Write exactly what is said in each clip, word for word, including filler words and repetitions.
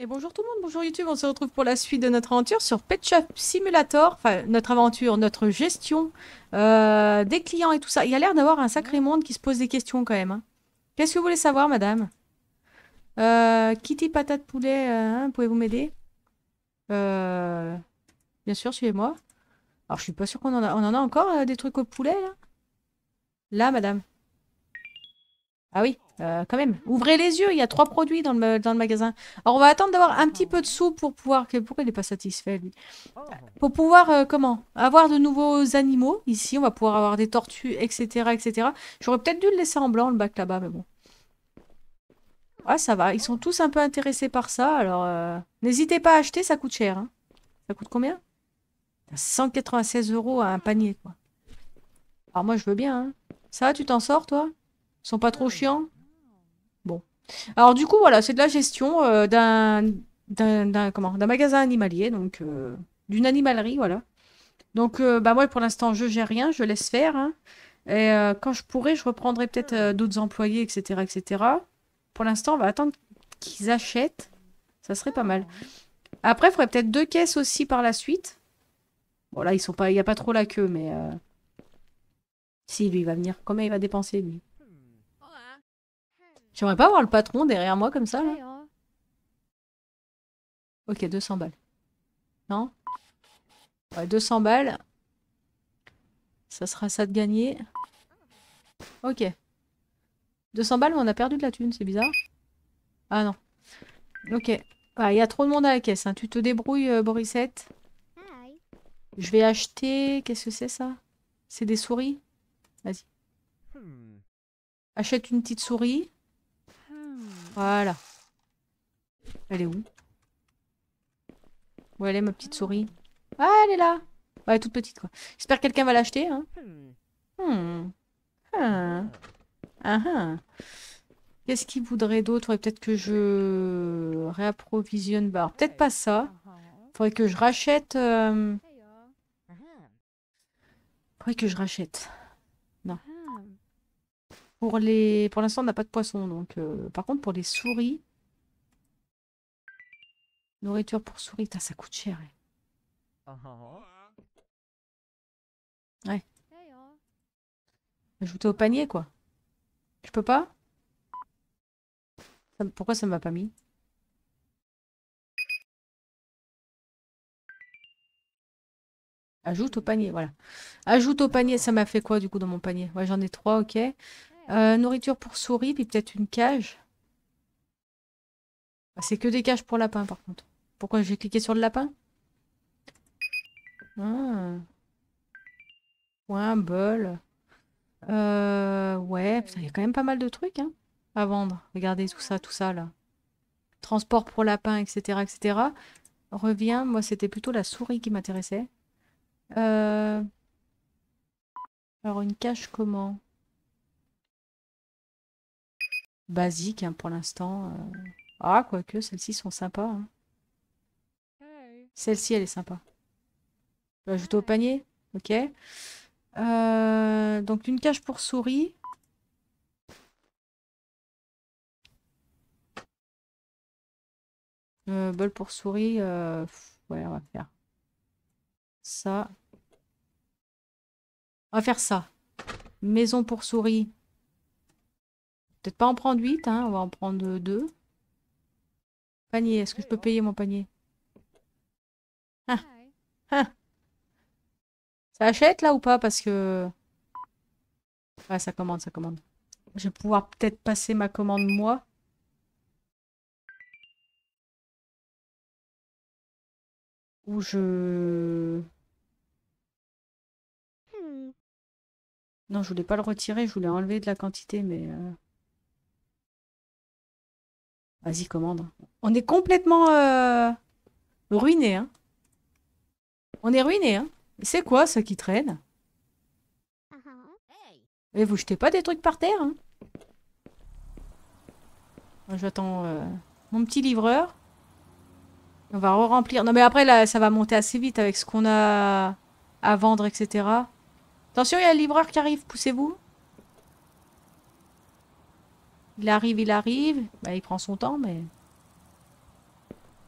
Et bonjour tout le monde, bonjour YouTube, on se retrouve pour la suite de notre aventure sur Pet Shop Simulator, enfin notre aventure, notre gestion euh, des clients et tout ça. Il y a l'air d'avoir un sacré monde qui se pose des questions quand même, hein. Qu'est-ce que vous voulez savoir, madame? euh, Kitty Patate Poulet, euh, hein, pouvez-vous m'aider? euh, Bien sûr, suivez-moi. Alors je suis pas sûre qu'on en a, on en a encore euh, des trucs au poulet là? Là, madame. Ah oui, euh, quand même. Ouvrez les yeux, il y a trois produits dans le, dans le magasin. Alors on va attendre d'avoir un petit peu de sous pour pouvoir... que- Pourquoi il n'est pas satisfait, lui? Pour pouvoir, euh, comment? Avoir de nouveaux animaux. Ici, on va pouvoir avoir des tortues, et cetera, et cetera. J'aurais peut-être dû le laisser en blanc, le bac là-bas, mais bon. Ouais, ça va. Ils sont tous un peu intéressés par ça, alors... euh, n'hésitez pas à acheter, ça coûte cher, hein. Ça coûte combien? cent quatre-vingt-seize euros à un panier, quoi. Alors moi, je veux bien, hein. Ça va, tu t'en sors, toi? Ils sont pas trop chiants? Bon. Alors du coup, voilà, c'est de la gestion euh, d'un d'un d'un- comment d'un magasin animalier, donc euh, d'une animalerie, voilà. Donc euh, bah moi pour l'instant je gère rien, je laisse faire, hein. Et euh, quand je pourrai, je reprendrai peut-être euh, d'autres employés, et cetera, et cetera. Pour l'instant, on va attendre qu'ils achètent, ça serait pas mal. Après, il faudrait peut-être deux caisses aussi par la suite. Bon là, ils sont pas, il y a pas trop la queue, mais euh, si lui il va venir, combien il va dépenser lui? J'aimerais pas voir le patron derrière moi comme ça là. Ok, deux cents balles. Non? Ouais, deux cents balles. Ça sera ça de gagner. Ok. deux cents balles, mais on a perdu de la thune, c'est bizarre. Ah non. Ok. Ah, il y a trop de monde à la caisse, hein. Tu te débrouilles, euh, Borisette. Je vais acheter... Qu'est-ce que c'est ça? C'est des souris? Vas-y. Achète une petite souris. Voilà. Elle est où? Où elle est, ma petite souris? Ah, elle est là. Ouais, elle est toute petite, quoi. J'espère que quelqu'un va l'acheter, hein. Hmm. Ah. Ah, ah. Qu'est-ce qu'il voudrait d'autre? Faudrait peut-être que je réapprovisionne. Bah, alors, peut-être pas ça. Faudrait que je rachète. euh, Faudrait que je rachète. Non. Pour les. Pour l'instant, on n'a pas de poisson. Donc, euh, par contre, pour les souris. Nourriture pour souris. Putain, ça coûte cher, hein. Ouais. Ajouter au panier, quoi. Je peux pas? Ça- Pourquoi ça m'a pas mis? Ajoute au panier, voilà. Ajoute au panier, ça m'a fait quoi du coup dans mon panier? Ouais, j'en ai trois, ok. Euh, nourriture pour souris, puis peut-être une cage. Ah, c'est que des cages pour lapins par contre. Pourquoi j'ai cliqué sur le lapin? Ah, ouais, un bol. Euh, ouais, putain, il y a quand même pas mal de trucs hein, à vendre. Regardez tout ça, tout ça là. Transport pour lapins, et cetera, et cetera. Reviens, moi c'était plutôt la souris qui m'intéressait. Euh, alors une cage comment? Basique hein, pour l'instant. euh. Ah, quoique, celles-ci sont sympas, hein. Celle-ci, elle est sympa. Je vais ajouter au panier. Ok. Euh, donc une cage pour souris. Euh, bol pour souris. euh, pff, Ouais, on va faire ça. On va faire ça. Maison pour souris. Peut-être pas en prendre huit, hein. On va en prendre deux. Panier. Est-ce que je peux payer mon panier? Ah, ah. Ça achète là ou pas? Parce que... Ah, ça commande, ça commande. Je vais pouvoir peut-être passer ma commande moi. Ou je... Non, je voulais pas le retirer. Je voulais enlever de la quantité, mais... euh, Vas-y, commande. On est complètement euh, ruiné, hein. On est ruiné, hein. C'est quoi ça qui traîne? Et vous jetez pas des trucs par terre, hein? Moi, j'attends euh, mon petit livreur. On va re-remplir. Non, mais après, là, ça va monter assez vite avec ce qu'on a à vendre, et cetera. Attention, il y a le livreur qui arrive. Poussez-vous. Il arrive, il arrive. Bah, il prend son temps, mais...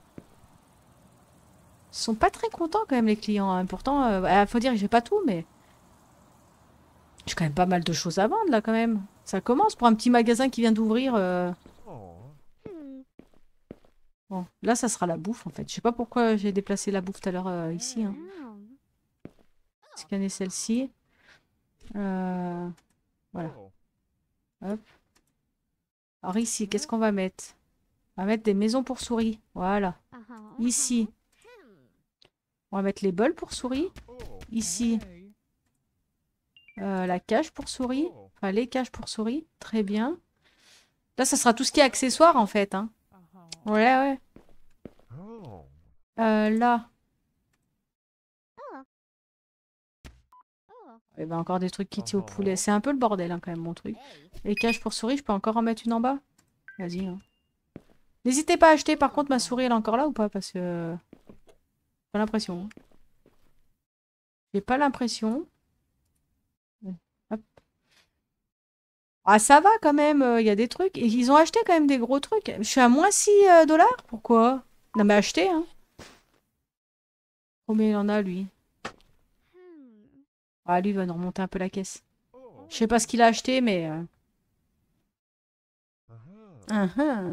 sont pas très contents quand même les clients, hein. Pourtant, euh, bah, faut dire que j'ai pas tout, mais j'ai quand même pas mal de choses à vendre là quand même. Ça commence pour un petit magasin qui vient d'ouvrir. euh. Bon, là ça sera la bouffe en fait. Je sais pas pourquoi j'ai déplacé la bouffe tout à l'heure euh, ici, hein. Scanner celle-ci. Euh, Voilà. Hop. Alors ici, qu'est-ce qu'on va mettre? On va mettre des maisons pour souris. Voilà. Ici, on va mettre les bols pour souris. Ici, euh, la cage pour souris. Enfin, les cages pour souris. Très bien. Là, ça sera tout ce qui est accessoire, en fait, hein. Ouais, ouais. Euh, là. Il y a encore des trucs qui tirent au poulet. C'est un peu le bordel, hein, quand même, mon truc. Les cages pour souris, je peux encore en mettre une en bas? Vas-y, hein. N'hésitez pas à acheter, par contre, ma souris, elle est encore là ou pas? Parce que... J'ai pas l'impression, hein. J'ai pas l'impression. Hop. Ah, ça va quand même, il y a des trucs. Et ils ont acheté quand même des gros trucs. Je suis à moins six dollars? Pourquoi? Non, mais acheter, hein. Combien il en a, lui? Ah, lui, il va nous remonter un peu la caisse. Je sais pas ce qu'il a acheté, mais... euh, ah, ah.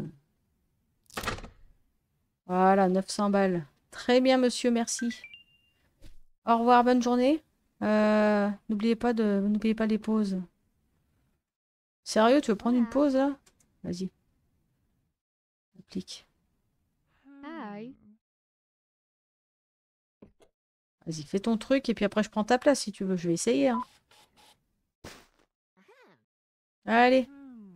Voilà, neuf cents balles. Très bien, monsieur, merci. Au revoir, bonne journée. Euh, n'oubliez pas de... N'oubliez pas les pauses. Sérieux, tu veux prendre une pause, là? Vas-y. Applique. Vas-y, fais ton truc, et puis après, je prends ta place, si tu veux. Je vais essayer, hein. Allez.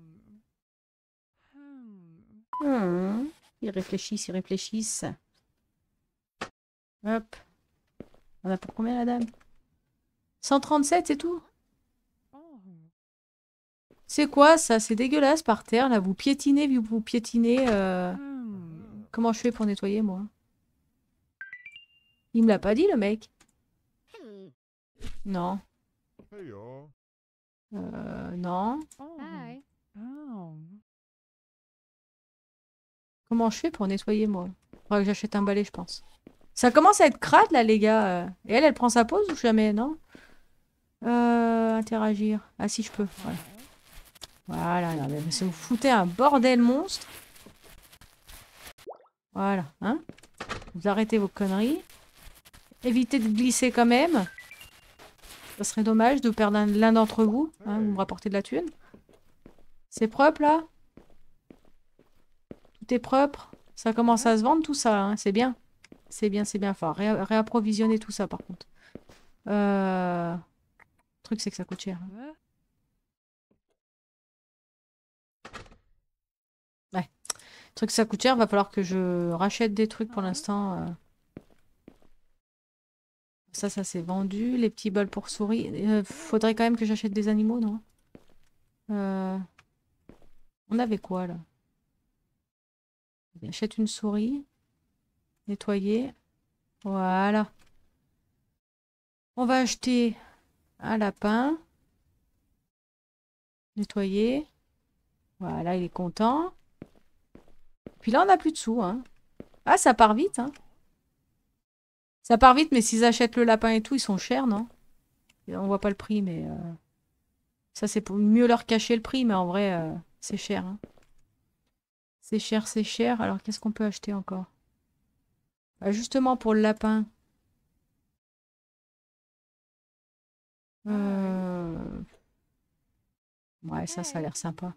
Hmm. Ils réfléchissent, ils réfléchissent. Hop. On a pour combien, la dame? cent trente-sept, c'est tout? C'est quoi, ça? C'est dégueulasse par terre, là. Vous piétinez, vous, vous piétinez. euh, Comment je fais pour nettoyer, moi? Il me l'a pas dit, le mec. Non. Euh, non. Comment je fais pour nettoyer, moi? Faudra que j'achète un balai, je pense. Ça commence à être crade, là, les gars. euh. Et elle, elle prend sa pause ou jamais, non? Euh, interagir. Ah, si, je peux. Voilà. Voilà, non, mais ça vous foutez un bordel monstre. Voilà, hein? Vous arrêtez vos conneries. Évitez de glisser quand même. Ça serait dommage de perdre l'un d'entre vous. Hein, vous me rapportez de la thune. C'est propre, là? Tout est propre. Ça commence à se vendre, tout ça, hein. C'est bien. C'est bien, c'est bien. Enfin, ré réapprovisionner tout ça, par contre. Euh... Le truc, c'est que ça coûte cher, hein. Ouais. Le truc, ça coûte cher. Va falloir que je rachète des trucs pour l'instant. Euh... Ça, ça s'est vendu. Les petits bols pour souris. Euh, faudrait quand même que j'achète des animaux, non? euh... On avait quoi, là? J'achète une souris. Nettoyer. Voilà. On va acheter un lapin. Nettoyer. Voilà, il est content. Puis là, on n'a plus de sous, hein. Ah, ça part vite, hein. Ça part vite, mais s'ils achètent le lapin et tout, ils sont chers, non? On voit pas le prix, mais... euh, Ça, c'est pour mieux leur cacher le prix, mais en vrai, euh, c'est cher, hein. C'est cher, c'est cher. Alors, qu'est-ce qu'on peut acheter encore? Bah, justement, pour le lapin. Euh... Ouais, ça, ça a l'air sympa.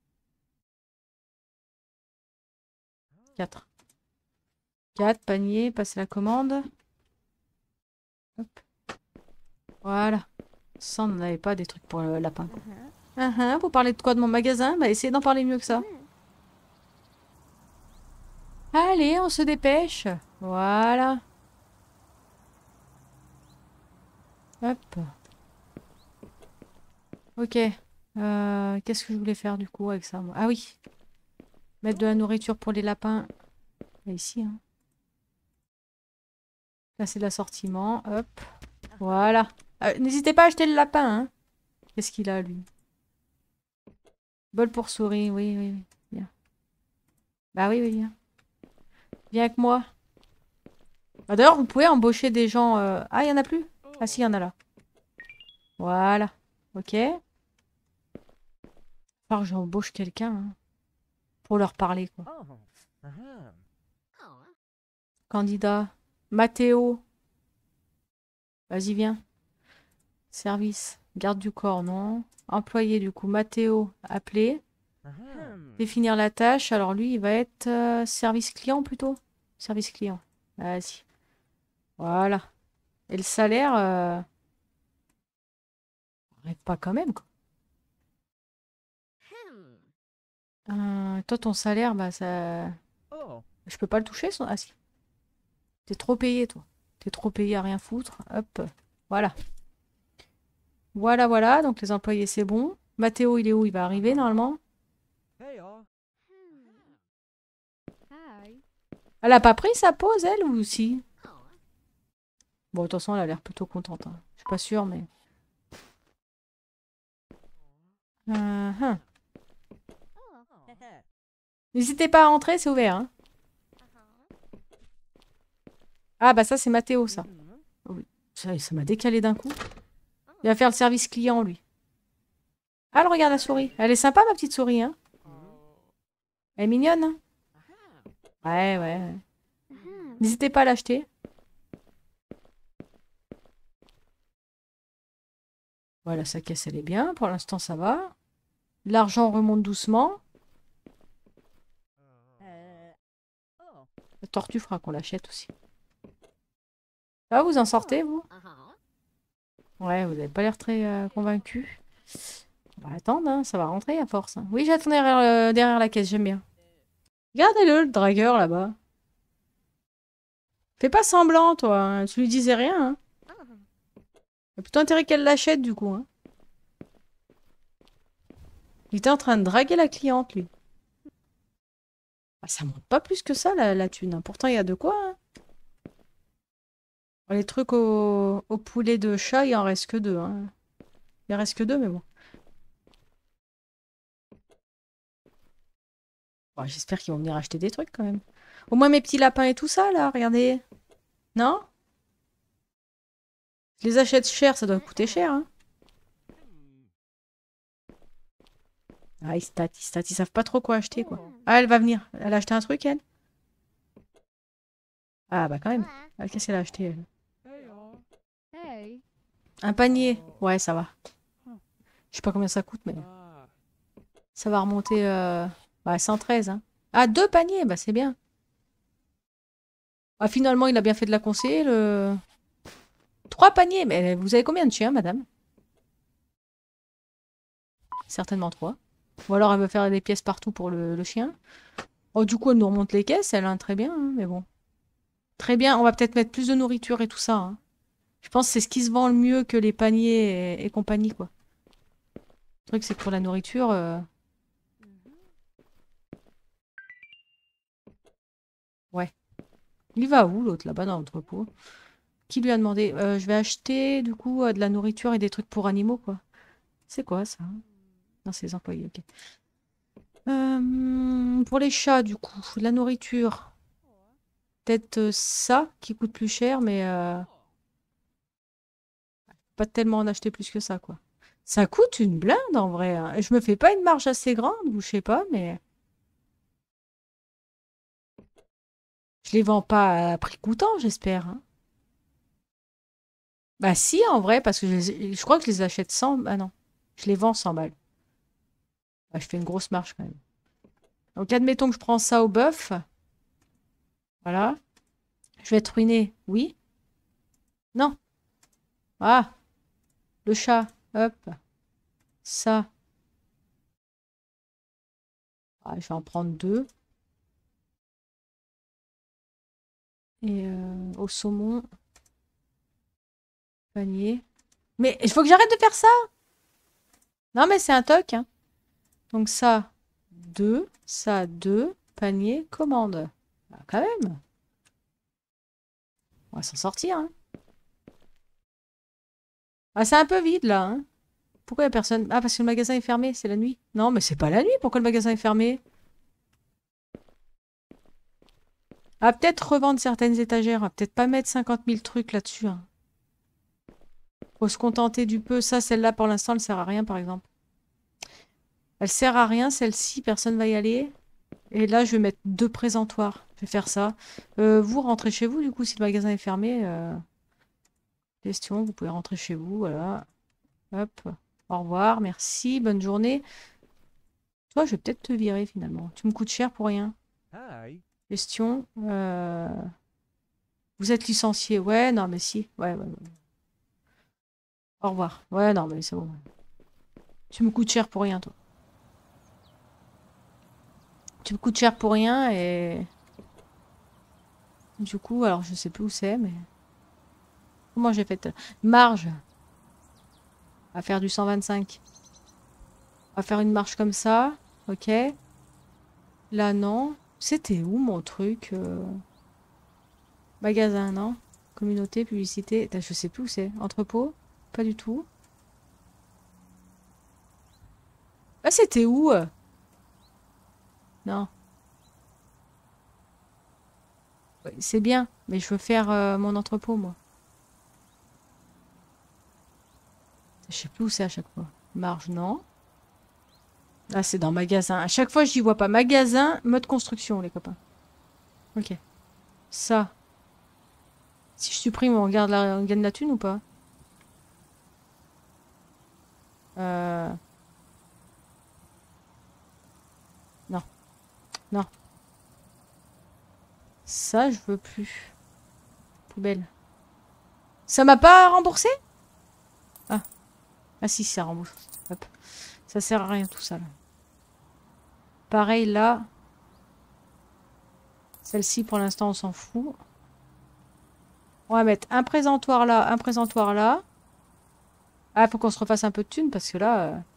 quatre. quatre, panier, passer la commande. Hop. Voilà. Ça, on n'en avait pas des trucs pour le lapin, quoi. Uh -huh, vous parlez de quoi de mon magasin? Bah, essayez d'en parler mieux que ça. Allez, on se dépêche. Voilà. Hop. Ok. Euh, Qu'est-ce que je voulais faire du coup avec ça, moi? Ah oui. Mettre de la nourriture pour les lapins. Là, ici, hein. Là, c'est l'assortiment. Hop. Voilà. Euh, N'hésitez pas à acheter le lapin, hein. Qu'est-ce qu'il a, lui? Bol pour souris. Oui, oui, oui. Viens. Bah oui, oui, viens. Viens avec moi. Bah, d'ailleurs, vous pouvez embaucher des gens... euh, Ah, il y en a plus? Ah si, il y en a là. Voilà. Ok. Alors j'embauche quelqu'un hein, pour leur parler, quoi. Candidat. Mathéo. Vas-y, viens. Service. Garde du corps, non. Employé, du coup. Mathéo, appelé. Définir la tâche. Alors lui, il va être euh, service client plutôt. Service client. Vas-y. Voilà. Et le salaire... Euh... Arrête pas quand même, quoi. Euh, toi, ton salaire, bah ça... Je peux pas le toucher, son... Ah si. T'es trop payé, toi. T'es trop payé à rien foutre. Hop. Voilà. Voilà, voilà. Donc les employés, c'est bon. Mathéo, il est où? Il va arriver, normalement. Elle a pas pris sa pause, elle, ou si? Bon, de toute façon, elle a l'air plutôt contente. Hein. Je suis pas sûre, mais... Euh, hein. N'hésitez pas à rentrer, c'est ouvert. Hein. Ah, bah ça, c'est Mathéo, ça. Oui. Ça ça m'a décalé d'un coup. Il va faire le service client, lui. Ah, elle regarde la souris. Elle est sympa, ma petite souris, hein. Elle est mignonne, hein. Ouais, ouais, ouais. N'hésitez pas à l'acheter. Voilà, sa caisse, elle est bien. Pour l'instant, ça va. L'argent remonte doucement. La tortue fera qu'on l'achète aussi. Ah, vous en sortez, vous? Ouais, vous n'avez pas l'air très euh, convaincu. On va attendre, hein, ça va rentrer à force. Hein. Oui, j'attends derrière, euh, derrière la caisse, j'aime bien. Regardez-le, le dragueur, là-bas. Fais pas semblant, toi. Hein. Tu lui disais rien. Hein. Il y a plutôt intérêt qu'elle l'achète, du coup. Hein. Il était en train de draguer la cliente, lui. Ah, ça monte pas plus que ça, la, la thune. Hein. Pourtant, il y a de quoi. Hein. Les trucs au, au poulet de chat, il en reste que deux. Hein. Il en reste que deux, mais bon. Bon, j'espère qu'ils vont venir acheter des trucs, quand même. Au moins, mes petits lapins et tout ça, là, regardez. Non? Je les achète cher, ça doit coûter cher. Hein. Ah, ils statent, ils statent, ils savent pas trop quoi acheter, quoi. Ah, elle va venir. Elle a acheté un truc, elle? Ah, bah quand même. Ah, qu'est-ce qu'elle a acheté, elle? Un panier. Ouais, ça va. Je sais pas combien ça coûte, mais... Ça va remonter... Euh... Bah, cent treize, hein. Ah, deux paniers, bah c'est bien. Ah, finalement, il a bien fait de la conseiller, le... Trois paniers, mais vous avez combien de chiens, madame? Certainement trois. Ou alors elle veut faire des pièces partout pour le, le chien. Oh, du coup, elle nous remonte les caisses, elle, hein, très bien, hein, mais bon. Très bien, on va peut-être mettre plus de nourriture et tout ça. Hein. Je pense que c'est ce qui se vend le mieux que les paniers et, et compagnie, quoi. Le truc, c'est que pour la nourriture... Euh... Ouais. Il va où, l'autre, là-bas, dans l'entrepôt? Qui lui a demandé? Euh, je vais acheter, du coup, euh, de la nourriture et des trucs pour animaux, quoi. C'est quoi, ça? Non, c'est les employés, ok. Euh, pour les chats, du coup, de la nourriture. Peut-être euh, ça, qui coûte plus cher, mais... Euh... Pas tellement en acheter plus que ça, quoi. Ça coûte une blinde, en vrai. Hein. Je me fais pas une marge assez grande, ou je sais pas, mais... Je les vends pas à prix coûtant, j'espère. Hein. Bah si, en vrai, parce que je, les- je crois que je les achète cent... Ah non, je les vends cent balles. Bah, je fais une grosse marge, quand même. Donc, admettons que je prends ça au bœuf. Voilà. Je vais être ruiné. Oui? Non. Ah, le chat. Hop. Ça. Ah, je vais en prendre deux. Et euh, au saumon. Panier. Mais il faut que j'arrête de faire ça. Non, mais c'est un toc. Hein. Donc ça, deux. Ça, deux. Panier, commande. Bah, quand même. On va s'en sortir. Hein. Ah, c'est un peu vide là. Hein. Pourquoi il n'y a personne? Ah, parce que le magasin est fermé, c'est la nuit. Non, mais c'est pas la nuit. Pourquoi le magasin est fermé? Ah, peut-être revendre certaines étagères. Ah, peut-être pas mettre cinquante mille trucs là-dessus. Hein. Faut se contenter du peu. Ça, celle-là, pour l'instant, elle sert à rien, par exemple. Elle sert à rien, celle-ci. Personne va y aller. Et là, je vais mettre deux présentoirs. Je vais faire ça. Euh, vous rentrez chez vous, du coup, si le magasin est fermé. Euh... Question, vous pouvez rentrer chez vous. Voilà. Hop. Au revoir. Merci. Bonne journée. Toi, je vais peut-être te virer, finalement. Tu me coûtes cher pour rien. Hi. Question. euh, Vous êtes licencié. Ouais, non, mais si. Ouais, ouais, ouais. Au revoir. Ouais, non, mais c'est bon. Tu me coûtes cher pour rien, toi. Tu me coûtes cher pour rien et... Du coup, alors je sais plus où c'est, mais... Comment j'ai fait? Marge. À faire du cent vingt-cinq. On va faire une marche comme ça. Ok. Là, non. C'était où mon truc euh, Magasin, non? Communauté, publicité. Je sais plus où c'est. Entrepôt? Pas du tout. Ah, c'était où euh Non. Ouais, c'est bien, mais je veux faire euh, mon entrepôt, moi. Je sais plus où c'est à chaque fois. Marge, non. Ah, c'est dans magasin. À chaque fois, j'y vois pas. Magasin, mode construction, les copains. Ok. Ça. Si je supprime, on regarde la, on gagne la thune ou pas? Euh... Non. Non. Ça, je veux plus. Poubelle. Ça m'a pas remboursé? Ah. Ah si, ça rembourse. Hop. Ça sert à rien tout ça, là. Pareil, là. Celle-ci, pour l'instant, on s'en fout. On va mettre un présentoir là, un présentoir là. Ah, faut qu'on se refasse un peu de thune, parce que là... euh,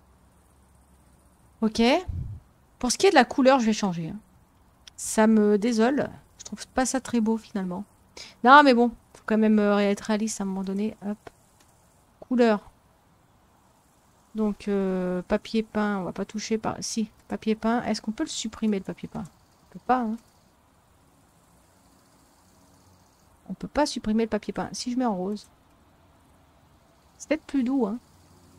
Ok. Pour ce qui est de la couleur, je vais changer. Hein. Ça me désole. Je trouve pas ça très beau, finalement. Non, mais bon. Faut quand même euh, être réaliste à un moment donné. Hop. Couleur. Donc, euh, papier peint, on va pas toucher par... Si, papier peint. Est-ce qu'on peut le supprimer, le papier peint? On peut pas, hein. On peut pas supprimer le papier peint. Si je mets en rose, c'est peut-être plus doux, hein.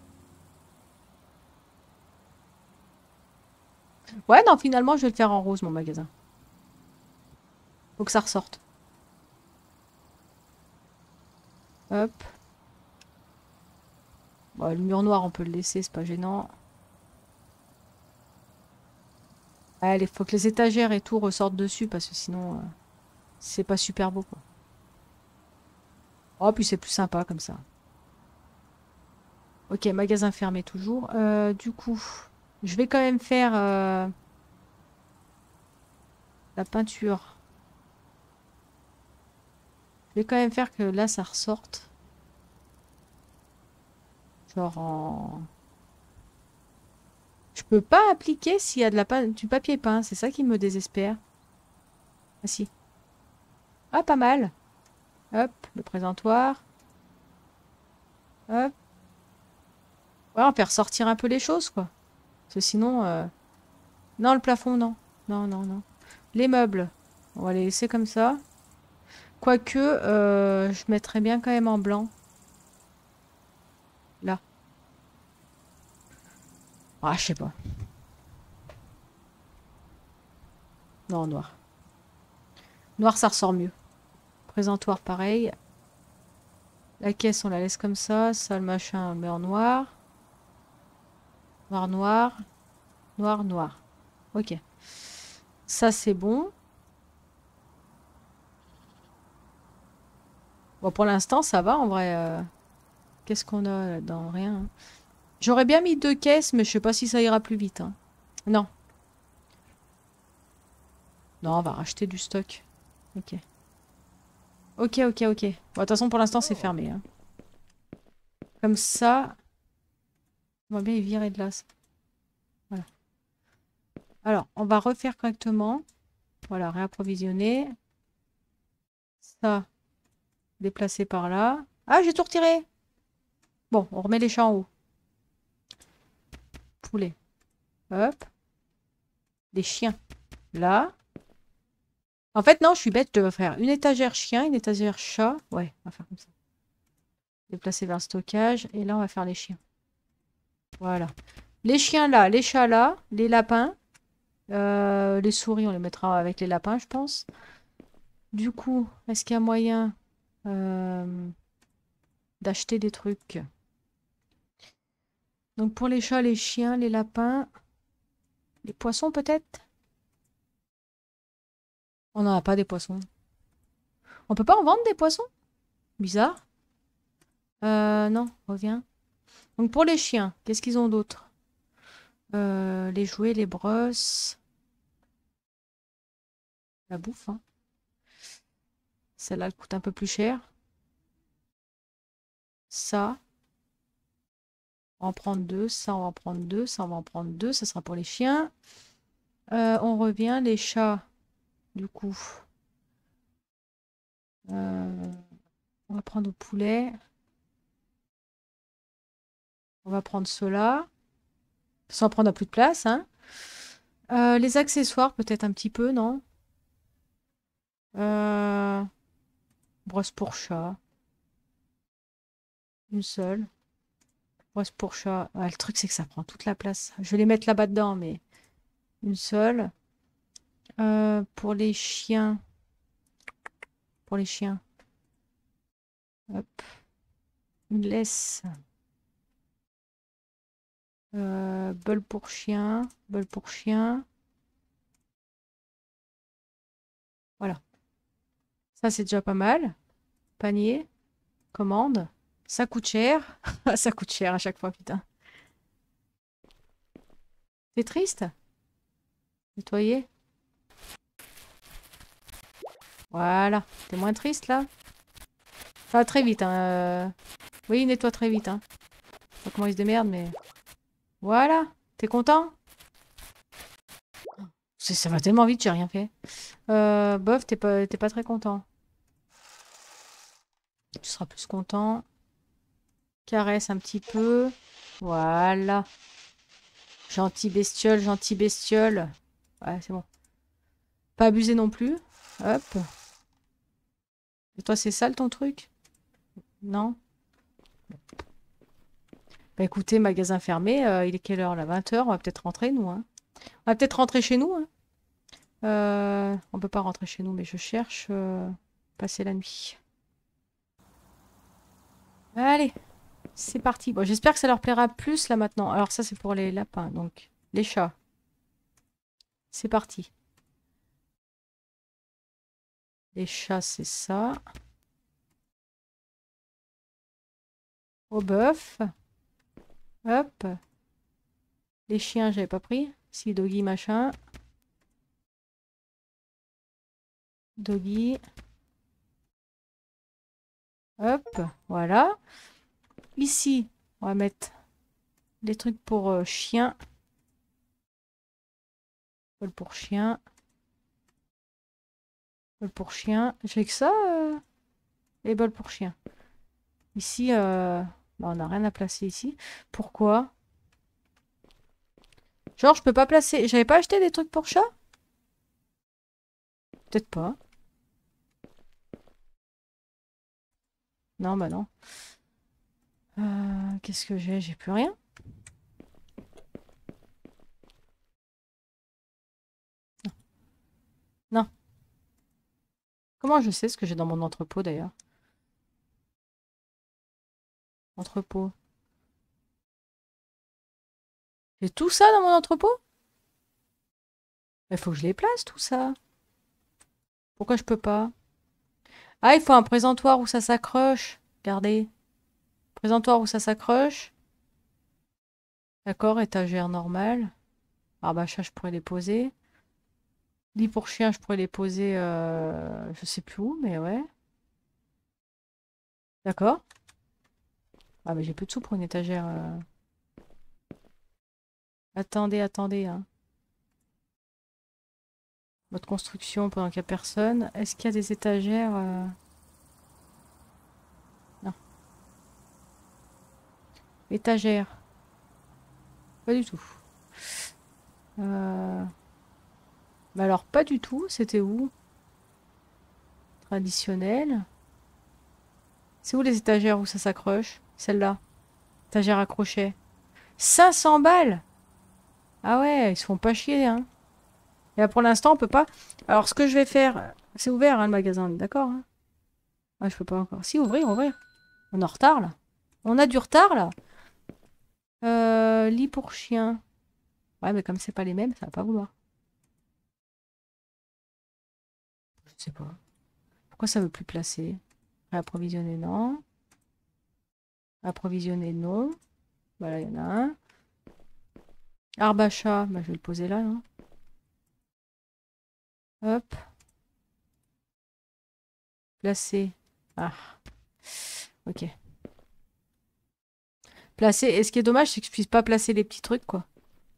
Ouais, non, finalement, je vais le faire en rose, mon magasin. Faut que ça ressorte. Hop. Bon, le mur noir, on peut le laisser, c'est pas gênant. Allez, faut que les étagères et tout ressortent dessus, parce que sinon, euh, c'est pas super beau, quoi. Oh, puis c'est plus sympa, comme ça. Ok, magasin fermé toujours. Euh, du coup, je vais quand même faire euh, la peinture. Je vais quand même faire que là, ça ressorte. Genre en... Je peux pas appliquer s'il y a de la pa- du papier peint. C'est ça qui me désespère. Ah si. Ah, pas mal. Hop, le présentoir. Hop. Ouais, on peut ressortir un peu les choses, quoi. Parce que sinon... euh, Non, le plafond, non. Non, non, non. Les meubles. On va les laisser comme ça. Quoique, euh, je mettrais bien quand même en blanc. Là. Ah, je sais pas. Non, noir. Noir, ça ressort mieux. Présentoir, pareil. La caisse, on la laisse comme ça. Ça, le machin, on le met en noir. Noir, noir. Noir, noir. Ok. Ça, c'est bon. Bon, pour l'instant, ça va, en vrai. euh, Qu'est-ce qu'on a là-dedans? Rien. Hein. J'aurais bien mis deux caisses, mais je sais pas si ça ira plus vite. Hein. Non. Non, on va racheter du stock. Ok. Ok, ok, ok. Bon, de toute façon, pour l'instant, c'est Oh. fermé. Hein. Comme ça, on va bien y virer de là. Ça. Voilà. Alors, on va refaire correctement. Voilà, réapprovisionner. Ça, déplacer par là. Ah, j'ai tout retiré. Bon, on remet les chats en haut. Poulet. Hop. Les chiens. Là. En fait, non, je suis bête. Je devrais faire une étagère chien, une étagère chat. Ouais, on va faire comme ça. Déplacer vers le stockage. Et là, on va faire les chiens. Voilà. Les chiens là, les chats là, les lapins. Euh, les souris, on les mettra avec les lapins, je pense. Du coup, est-ce qu'il y a moyen euh, d'acheter des trucs? Donc pour les chats, les chiens, les lapins, les poissons peut-être? On n'en a pas des poissons. On peut pas en vendre des poissons? Bizarre. Euh, non, reviens. Donc pour les chiens, qu'est-ce qu'ils ont d'autre? Euh, les jouets, les brosses. La bouffe, hein. Celle-là, elle coûte un peu plus cher. Ça, on va en prendre deux. Ça, on va en prendre deux. Ça, on va en prendre deux. Ça sera pour les chiens. Euh, on revient. Les chats, du coup. Euh, on va prendre au poulet. On va prendre cela. Sans prendre plus de place, hein. Euh, les accessoires, peut-être un petit peu, non? Euh, brosse pour chat. Une seule. Brosse pour chat. Ouais, le truc, c'est que ça prend toute la place. Je vais les mettre là-bas dedans, mais une seule. Euh, pour les chiens. Pour les chiens. Hop. Une laisse. Euh, bol pour chien. Bol pour chien. Voilà. Ça, c'est déjà pas mal. Panier. Commande. Ça coûte cher. Ça coûte cher à chaque fois, putain. C'est triste? Nettoyer. Voilà. T'es moins triste, là? Ça va très vite, hein. euh. Oui, nettoie très vite, hein. Je sais pas comment il se démerde, mais... Voilà. T'es content? C'est- Ça va tellement vite, j'ai rien fait. Euh, bof, t'es pas, t'es pas très content. Tu seras plus content. Caresse un petit peu. Voilà. Gentil bestiole, gentil bestiole. Ouais, c'est bon. Pas abuser non plus. Hop. Et toi, c'est sale ton truc? Non? Bah écoutez, magasin fermé, euh, il est quelle heure là? vingt heures, on va peut-être rentrer nous, hein. On va peut-être rentrer chez nous, hein. Euh, on peut pas rentrer chez nous, mais je cherche euh, passer la nuit. Allez, c'est parti. Bon, j'espère que ça leur plaira plus là maintenant. Alors ça, c'est pour les lapins, donc les chats. C'est parti. Les chats, c'est ça. Au bœuf. Hop. Les chiens, j'avais pas pris. Si, doggy, machin. Doggy. Hop. Voilà. Ici, on va mettre les trucs pour euh, chien. Bol pour chien. Bol pour chien. J'ai que ça, euh, les bols pour chien. Ici, euh, bah, on n'a rien à placer ici. Pourquoi? Genre, je peux pas placer... J'avais pas acheté des trucs pour chat? Peut-être pas. Non, bah non. Euh, qu'est-ce que j'ai? J'ai plus rien. Non. Comment je sais ce que j'ai dans mon entrepôt, d'ailleurs? Entrepôt. J'ai tout ça dans mon entrepôt? Il faut que je les place, tout ça. Pourquoi je peux pas? Ah, il faut un présentoir où ça s'accroche. Regardez. Présentoir où ça s'accroche. D'accord, étagère normale. Barbachat, je pourrais les poser. Lit pour chien, je pourrais les poser, euh, je sais plus où, mais ouais. D'accord. Ah, mais j'ai plus de sous pour une étagère. euh. Attendez, attendez, hein. Votre construction pendant qu'il n'y a personne. Est-ce qu'il y a des étagères euh, Non. Étagère. Pas du tout. Euh... Bah alors, pas du tout. C'était où? Traditionnel. C'est où les étagères où ça s'accroche? Celle-là. Étagère à crochet. cinq cents balles! Ah ouais, ils se font pas chier, hein. Et là, pour l'instant, on peut pas... Alors, ce que je vais faire... C'est ouvert, hein, le magasin, d'accord, hein. Ah, je peux pas encore. Si, ouvrir, ouvrir. On est en retard, là. On a du retard, là. Euh, lit pour chien. Ouais, mais comme c'est pas les mêmes, ça va pas vouloir. Je sais pas. Pourquoi ça veut plus placer? Approvisionner, non. Approvisionner, non. Voilà, il y en a un. Arbre à chat, bah, je vais le poser là, non? Hop. Placer. Ah. Ok. Placer. Et ce qui est dommage, c'est que je puisse pas placer les petits trucs, quoi.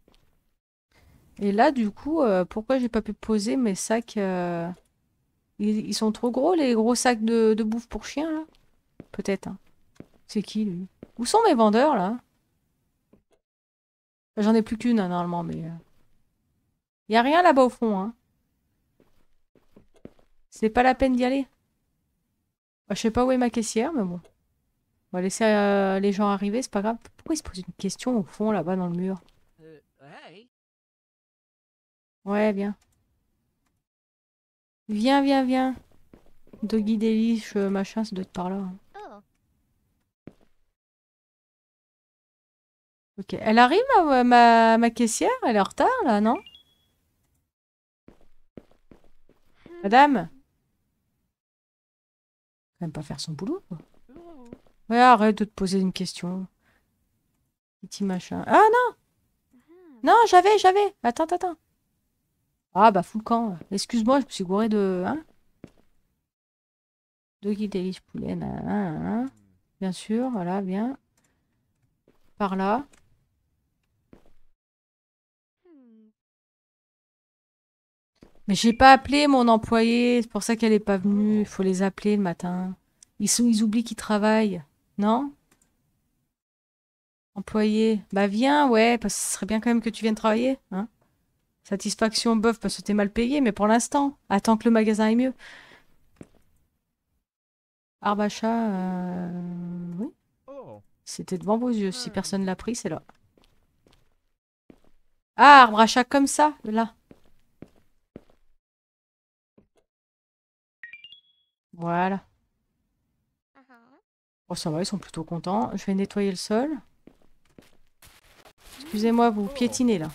Et là, du coup, euh, pourquoi j'ai pas pu poser mes sacs euh, ils, ils sont trop gros, les gros sacs de, de bouffe pour chien, là? Peut-être, hein. C'est qui, lui? Où sont mes vendeurs, là? J'en ai plus qu'une, hein, normalement, mais... euh, y a rien là-bas au fond, hein. C'est pas la peine d'y aller. Bah, je sais pas où est ma caissière, mais bon. On va laisser euh, les gens arriver, c'est pas grave. Pourquoi ils se posent une question au fond, là-bas, dans le mur? Ouais, viens. Viens, viens, viens. Doggy Delish, euh, machin, ça doit être par là, hein. Ok. Elle arrive, ma, ma, ma caissière? Elle est en retard, là, non? Madame? Quand même pas faire son boulot, quoi. Ouais, arrête de te poser une question. Petit machin. Ah, non! Non, j'avais, j'avais. Attends, attends. Ah, bah, fous le camp. Excuse-moi, je me suis gouré de... Hein? Doggy Delish poulet, nan, nan, nan. Bien sûr, voilà, bien. Par là. Mais j'ai pas appelé mon employé, c'est pour ça qu'elle est pas venue. Il faut les appeler le matin. Ils, sont, ils oublient qu'ils travaillent. Non? Employé. Bah viens, ouais, parce que ce serait bien quand même que tu viennes travailler. Hein? Satisfaction bof parce que t'es mal payé, mais pour l'instant, attends que le magasin aille mieux. Arbre à chat, euh... oui. C'était devant vos yeux. Si personne l'a pris, c'est là. Ah, arbre à chat comme ça, là. Voilà. Oh, ça va, ils sont plutôt contents. Je vais nettoyer le sol. Excusez-moi, vous piétinez, là.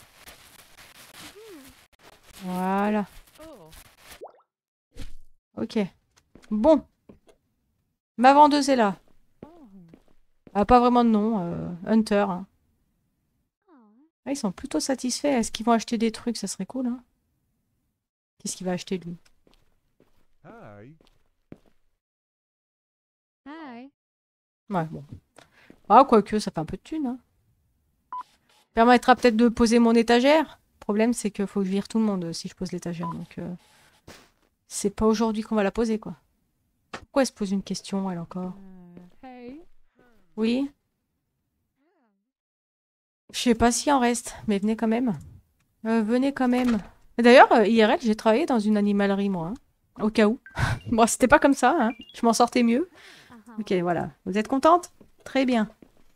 Voilà. Ok. Bon. Ma vendeuse est là. Elle a pas vraiment de nom. euh, Hunter. Hein. Ah, ils sont plutôt satisfaits. Est-ce qu'ils vont acheter des trucs? Ça serait cool, hein. Qu'est-ce qu'il va acheter, lui? Ouais, bon. Ah, quoique, ça fait un peu de thunes, hein. Permettra peut-être de poser mon étagère. Le problème, c'est qu'il faut que je vire tout le monde euh, si je pose l'étagère. Donc, euh, c'est pas aujourd'hui qu'on va la poser, quoi. Pourquoi elle se pose une question, elle, encore? Oui? Je sais pas s'il en reste, mais venez quand même. Euh, venez quand même. D'ailleurs, euh, I R L, j'ai travaillé dans une animalerie, moi. Hein, au cas où. Bon, c'était pas comme ça, hein. Je m'en sortais mieux. Ok, voilà. Vous êtes contente? Très bien.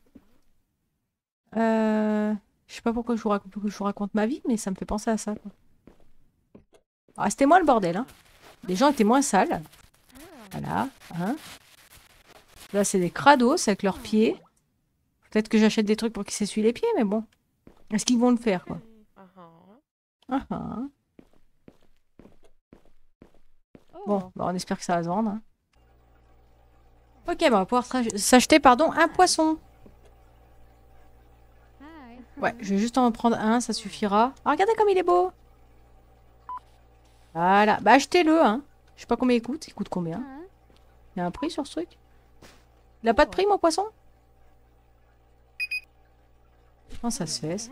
Euh... Je sais pas pourquoi je vous raconte, je vous raconte ma vie, mais ça me fait penser à ça, quoi. Ah, c'était moi le bordel, hein. Les gens étaient moins sales. Voilà, hein. Là, c'est des crados avec leurs pieds. Peut-être que j'achète des trucs pour qu'ils s'essuient les pieds, mais bon. Est-ce qu'ils vont le faire, quoi? Ah, ah. Bon, bah, on espère que ça va se vendre. Hein. Ok, bah, on va pouvoir s'acheter, pardon, un poisson. Ouais, je vais juste en prendre un, ça suffira. Ah, regardez comme il est beau. Voilà, bah achetez-le, hein. Je sais pas combien il coûte. Il coûte combien? Il y a un prix sur ce truc? Il a pas de prix, mon poisson? Comment ça se fait, ça?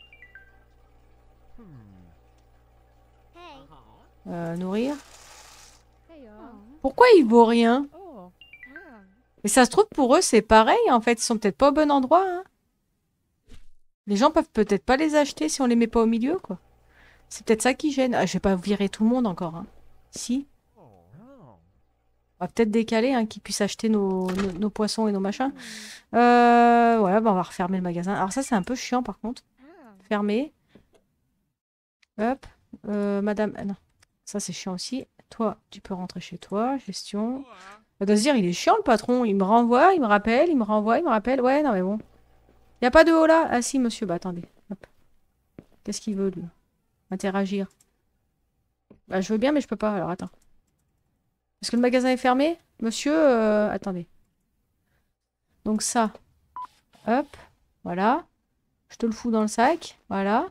Euh, nourrir. Pourquoi il vaut rien? Mais ça se trouve, pour eux, c'est pareil, en fait. Ils sont peut-être pas au bon endroit, hein. Les gens peuvent peut-être pas les acheter si on les met pas au milieu, quoi. C'est peut-être ça qui gêne. Ah, je vais pas virer tout le monde encore, hein. Si. On va peut-être décaler, hein, qu'ils puissent acheter nos, nos, nos poissons et nos machins. Euh, voilà, bah on va refermer le magasin. Alors ça, c'est un peu chiant, par contre. Fermer. Hop. Euh, madame... ah non. Ça, c'est chiant aussi. Toi, tu peux rentrer chez toi. Gestion. On doit se dire, il est chiant, le patron. Il me renvoie, il me rappelle, il me renvoie, il me rappelle. Ouais, non, mais bon. Il n'y a pas de haut là? Ah si, monsieur. Bah, attendez. Qu'est-ce qu'il veut, lui? Interagir. Bah, je veux bien, mais je peux pas. Alors, attends. Est-ce que le magasin est fermé? Monsieur, euh... attendez. Donc ça. Hop. Voilà. Je te le fous dans le sac. Voilà.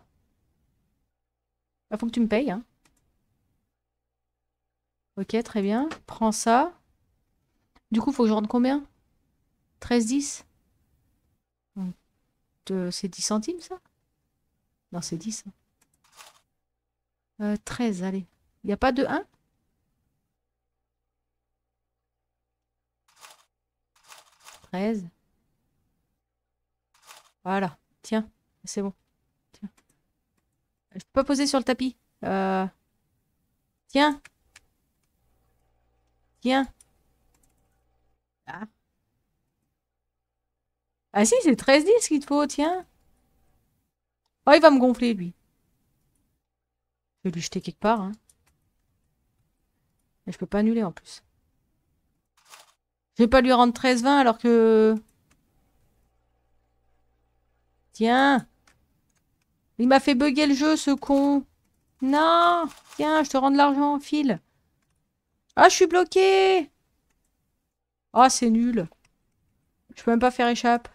Il faut que tu me payes, hein. Ok, très bien. Prends ça. Du coup, faut que je rentre combien? treize dix. Euh, c'est dix centimes, ça? Non, c'est dix. Euh, treize, allez. Il n'y a pas de un? treize. Voilà. Tiens, c'est bon. Tiens. Je peux pas poser sur le tapis. Euh... Tiens. Tiens. Ah. Ah si, c'est treize dix qu'il te faut, tiens. Oh, il va me gonfler, lui. Je vais lui jeter quelque part, hein. Et je peux pas annuler, en plus. Je vais pas lui rendre treize vingt alors que... Tiens. Il m'a fait bugger le jeu, ce con. Non. Tiens, je te rends de l'argent, file. Ah, je suis bloqué. Ah, c'est nul. Je peux même pas faire échappe.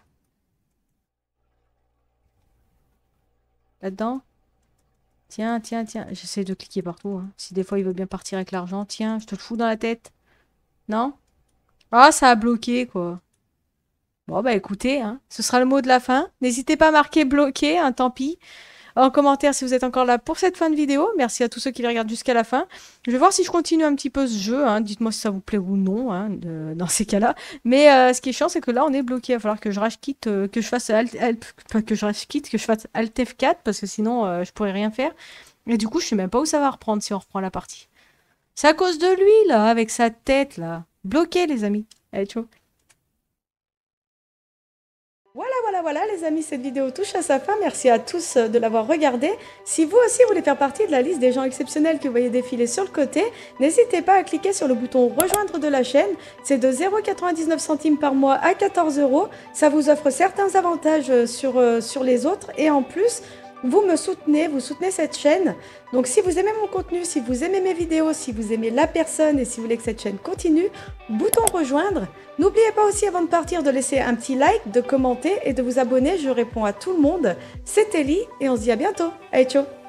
Là-dedans. Tiens, tiens, tiens. J'essaie de cliquer partout, hein. Si des fois il veut bien partir avec l'argent. Tiens, je te le fous dans la tête. Non? Ah, ça a bloqué, quoi. Bon, bah écoutez, hein, ce sera le mot de la fin. N'hésitez pas à marquer bloqué, hein, tant pis. En commentaire si vous êtes encore là pour cette fin de vidéo. Merci à tous ceux qui les regardent jusqu'à la fin. Je vais voir si je continue un petit peu ce jeu, hein. Dites-moi si ça vous plaît ou non, hein, de, dans ces cas-là. Mais euh, ce qui est chiant, c'est que là, on est bloqué. Il va falloir que je rage quitte, euh, que je fasse alt, alt, pas que je rage quitte, que je fasse alt F quatre, parce que sinon, euh, je pourrais rien faire. Et du coup, je sais même pas où ça va reprendre si on reprend la partie. C'est à cause de lui, là, avec sa tête, là. Bloqué, les amis. Allez, ciao. Voilà, voilà, voilà, les amis, cette vidéo touche à sa fin. Merci à tous de l'avoir regardée. Si vous aussi voulez faire partie de la liste des gens exceptionnels que vous voyez défiler sur le côté, n'hésitez pas à cliquer sur le bouton rejoindre de la chaîne. C'est de zéro virgule quatre-vingt-dix-neuf centimes par mois à quatorze euros. Ça vous offre certains avantages sur, euh, sur les autres. Et en plus, vous me soutenez, vous soutenez cette chaîne. Donc si vous aimez mon contenu, si vous aimez mes vidéos, si vous aimez la personne et si vous voulez que cette chaîne continue, bouton rejoindre. N'oubliez pas aussi avant de partir de laisser un petit like, de commenter et de vous abonner. Je réponds à tout le monde. C'était Ellie et on se dit à bientôt. Allez, ciao!